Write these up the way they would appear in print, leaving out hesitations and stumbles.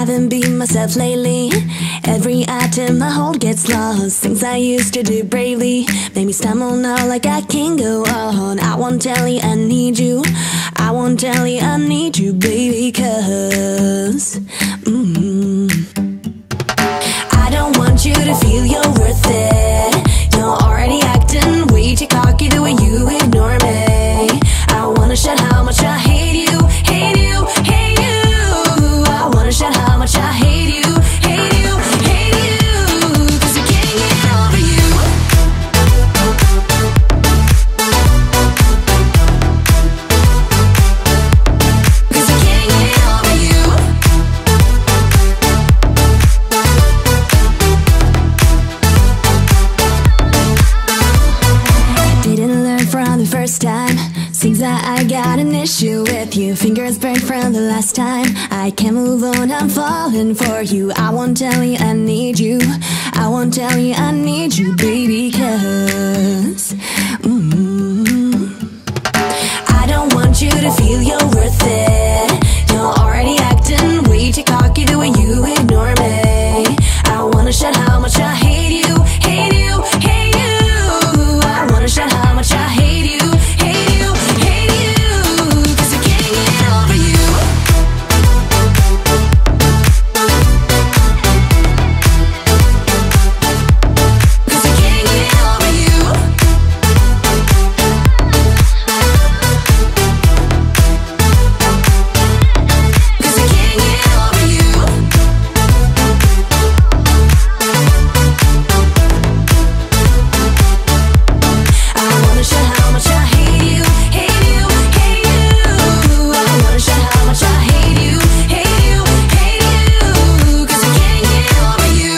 haven't been myself lately. Every item I hold gets lost. Things I used to do bravely made me stumble now like I can't go on. I won't tell you I need you. I won't tell you I need you, baby, 'cause I don't want you to feel you're worth it. You're already acting way too cocky the way you ignore me. I wanna shout how much I hate you, hate you, hate you. I wanna shout how much I hate you, hate you, hate you. 'Cause I can't get over you. 'Cause I can't get over you. Didn't learn from the first time. Seems that I got an issue with you. Fingers burned from the last time. I can't move on, I'm falling for you. I won't tell you I need you. I won't tell you I need you, baby, 'cause I don't want you to feel you're worth it. You're already acting way too cocky the way you ignore me. I wanna shout how much I hate you, hate you, hate you. I wanna shout how much I hate you, hate you, hate you. 'Cause I can't get over you. 'Cause I can't get over you. 'Cause I can't get over you. I wanna shout how much I hate you, hate you, hate you. I wanna shout how much I hate you, hate you, hate you. 'Cause I can't get over you.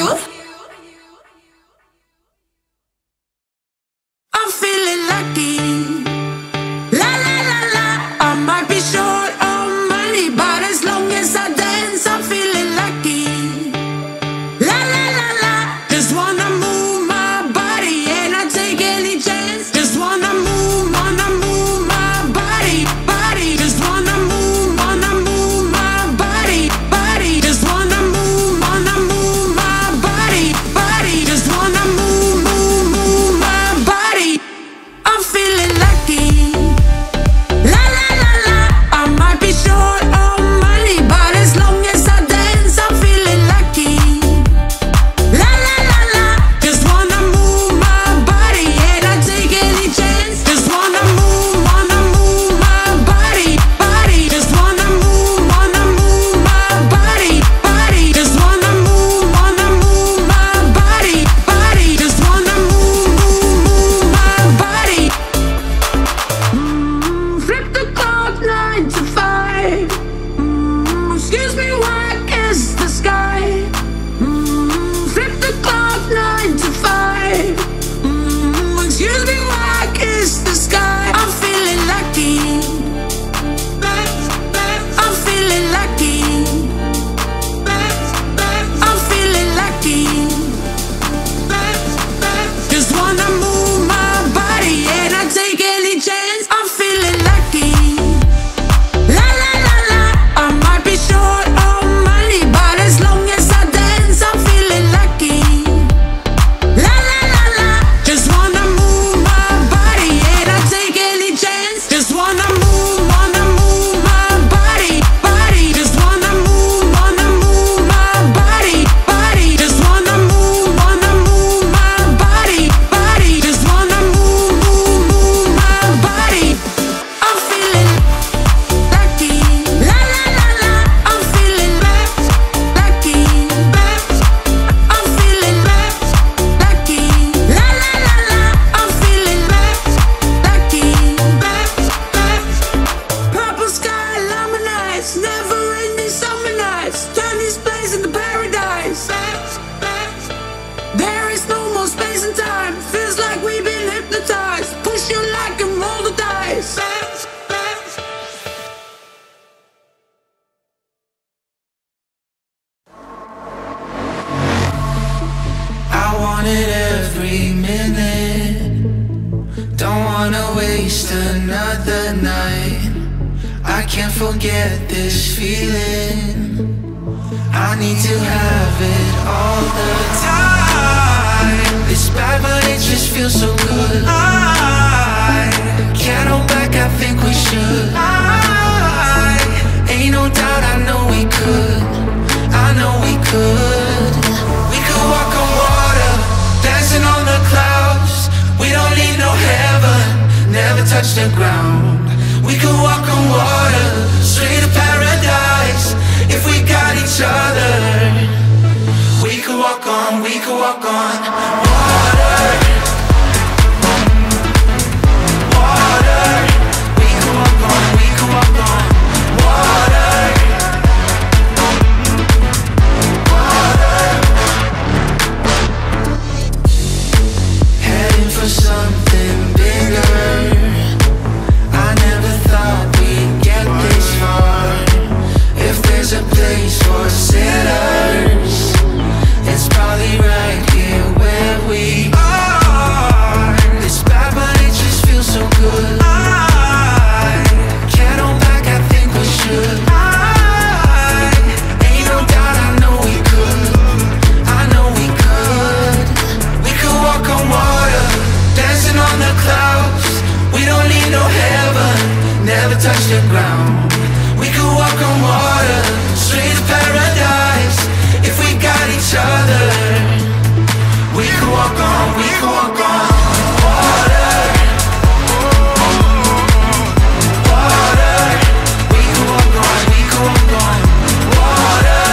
I'm feeling lucky. La la la la. I might be short on money, but as long as I dance, I'm feeling lucky. La la la la. Just wanna move my body and I take any chance. Just wanna move my body, body. Just wanna move my body, body. Just wanna move my body, body. Just wanna move my body. I'm feeling lucky. La la la la. I might be short on money, but as long as I dance, I'm feeling lucky. La la la la. Just wanna move my body and I take any chance. Just wanna move my body, body. Just wanna move my body, body. Just wanna move my body, body. Just wanna move my body. Flip the clock 9 to 5. Excuse me, what is the sky? Flip the clock 9 to 5. Excuse me, what is the sky? I'm feeling lucky. I'm feeling lucky. I'm feeling lucky. Just wanna move my body and I take any chance. I'm feeling lucky. La la la la. I might be short on money, but as long as I dance, I'm feeling lucky. La la la la. Just wanna move my body and I take any chance. Just wanna move my body, body. Just wanna move my body, body. Just wanna move my body, body. Just wanna move my body. I'm feeling lucky. La la la la. I'm feeling lucky. I'm feeling lucky. La la la la. I'm feeling lucky. Purple sky, lemon nights, never ending summer nights. Turn this place into paradise. There is no more space and time. Feels like we've been hypnotized. Push you like and roll the dice. I want it every minute. Don't wanna waste another night. I can't forget this feeling. I need to have it all the time. It's bad but it just feels so good. I can't hold back, I think we should. Ain't no doubt, I know we could. I know we could. We could walk on water, dancing on the clouds. We don't need no heaven, never touch the ground. We could walk on water, straight to paradise. If we got each other, we could walk on water. Water. We could walk on water. Water. Heading for something bigger. I never thought we'd get this far. If there's a place for sinners, it's probably right here where we are. It's bad but it just feels so good. I can't hold back, I think we should. Ain't no doubt, I know we could. I know we could. We could walk on water, dancing on the clouds. We don't need no heaven, never touch the ground. We could walk on water, straight to paradise. If we got each other, we could walk on water. Water. We could walk on water.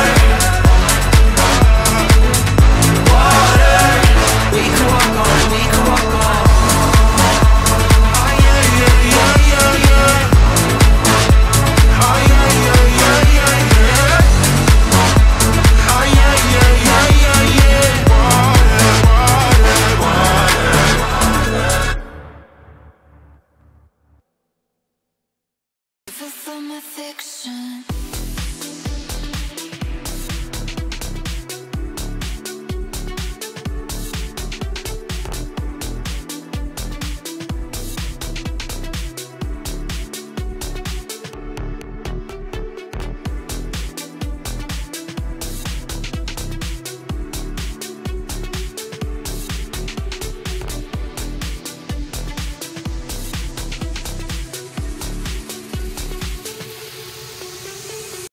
Water. We could walk on. Oh yeah, yeah, yeah, yeah, yeah. Oh yeah, yeah, yeah, yeah, yeah. Oh yeah, yeah, yeah, yeah, yeah. Water, water, water. Fulfill my